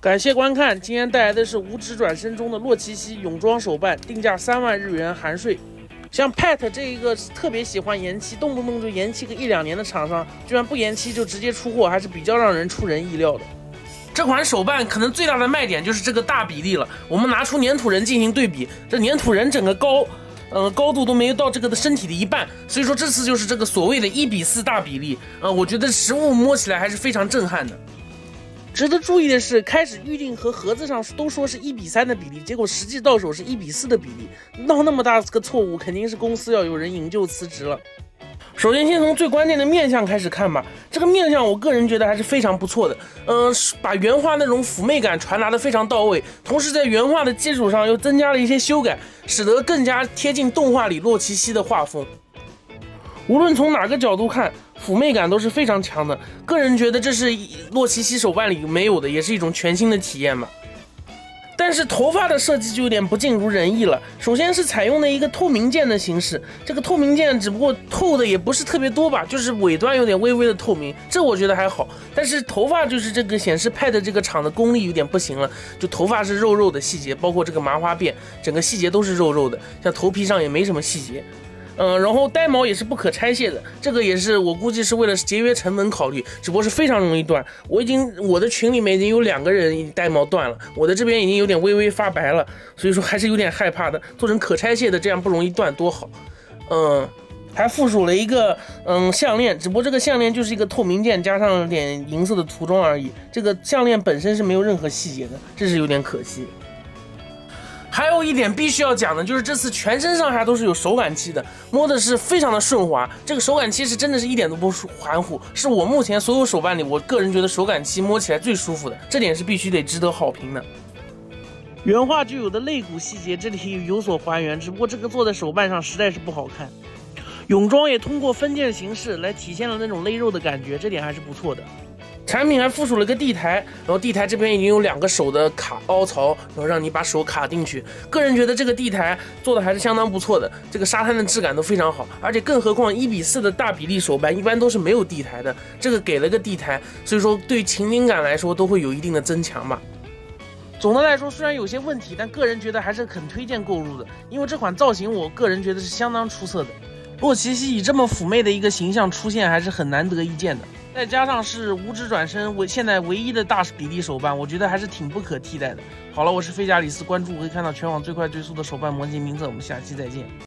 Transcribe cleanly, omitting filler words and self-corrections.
感谢观看，今天带来的是无指转身中的洛奇西泳装手办，定价3万日元含税。像 Pat 这一个特别喜欢延期，动不动就延期个1-2年的厂商，居然不延期就直接出货，还是比较让人出人意料的。这款手办可能最大的卖点就是这个大比例了。我们拿出粘土人进行对比，这粘土人整个高度都没有到这个的身体的一半，所以说这次就是这个所谓的1:4大比例。我觉得实物摸起来还是非常震撼的。值得注意的是，开始预定和盒子上都说是1:3的比例，结果实际到手是1:4的比例，闹那么大个错误，肯定是公司要有人引咎辞职了。首先先从最关键的面相开始看吧，这个面相我个人觉得还是非常不错的，把原画那种妩媚感传达的非常到位，同时在原画的基础上又增加了一些修改，使得更加贴近动画里洛奇西的画风。无论从哪个角度看，妩媚感都是非常强的，个人觉得这是洛奇西手办里没有的，也是一种全新的体验吧。但是头发的设计就有点不尽如人意了。首先是采用了一个透明键的形式，这个透明键只不过透的也不是特别多吧，就是尾端有点微微的透明，这我觉得还好。但是头发就是这个显示Pad这个厂的功力有点不行了，就头发是肉肉的细节，包括这个麻花辫，整个细节都是肉肉的，像头皮上也没什么细节。然后呆毛也是不可拆卸的，这个也是我估计是为了节约成本考虑，只不过是非常容易断。我的群里面已经有2个人呆毛断了，我的这边已经有点微微发白了，所以说还是有点害怕的。做成可拆卸的，这样不容易断，多好。还附属了一个项链，只不过这个项链就是一个透明键加上了点银色的涂装而已，这个项链本身是没有任何细节的，这是有点可惜。还有一点必须要讲的就是这次全身上下都是有手感漆的，摸的是非常的顺滑，这个手感漆是真的是一点都不含糊，是我目前所有手办里我个人觉得手感漆摸起来最舒服的，这点是必须得值得好评的。原画就有的肋骨细节这里有所还原，只不过这个做在手办上实在是不好看。泳装也通过分件形式来体现了那种勒肉的感觉，这点还是不错的。产品还附属了个地台，然后地台这边已经有2个手的凹槽，然后让你把手卡进去。个人觉得这个地台做的还是相当不错的，这个沙滩的质感都非常好，而且更何况1:4的大比例手办一般都是没有地台的，这个给了个地台，所以说对情景感来说都会有一定的增强吧。总的来说虽然有些问题，但个人觉得还是很推荐购入的，因为这款造型我个人觉得是相当出色的。洛奇西以这么妩媚的一个形象出现还是很难得一见的，再加上是无指转身现在唯一的大比例手办，我觉得还是挺不可替代的。好了，我是费加里斯，关注可以看到全网最快最速的手办模型名字，我们下期再见。